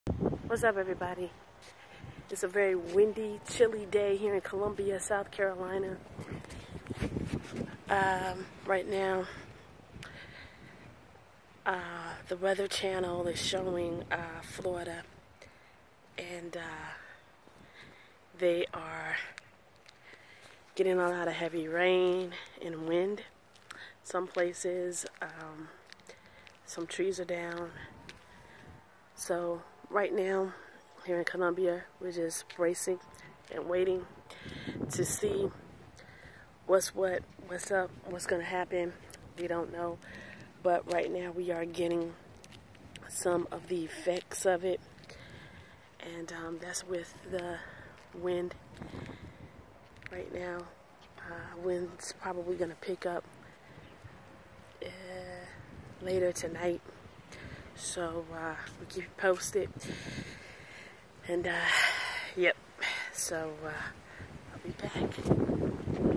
What's up, everybody? It's a very windy, chilly day here in Columbia, South Carolina. Right now, the Weather Channel is showing Florida, and they are getting a lot of heavy rain and wind. Some places, some trees are down. So right now, here in Columbia, we're just bracing and waiting to see what's up, what's going to happen. We don't know. But right now, we are getting some of the effects of it. And that's with the wind. Right now, wind's probably going to pick up later tonight. So we keep you posted. And yep, so I'll be back.